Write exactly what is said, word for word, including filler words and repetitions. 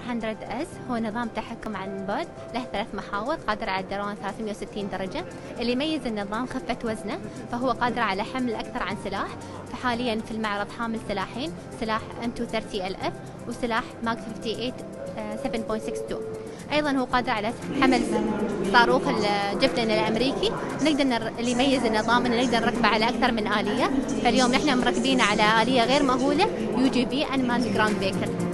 مئة اس هو نظام تحكم عن بعد له ثلاث محاور قادر على الدوران ثلاثمئة وستين درجة. اللي يميز النظام خفة وزنه، فهو قادر على حمل أكثر عن سلاح. فحاليا في المعرض حامل سلاحين، سلاح إم مئتين وثلاثين ال اف وسلاح ماك خمسة وخمسين سبعة فاصلة ستة اثنين. ايضا هو قادر على حمل صاروخ الجفلين الامريكي. نقدر اللي يميز النظام انه نقدر نركبه على اكثر من اليه. فاليوم نحن مركبين على اليه غير مهوله يو جي في انماند جراوند فيكل.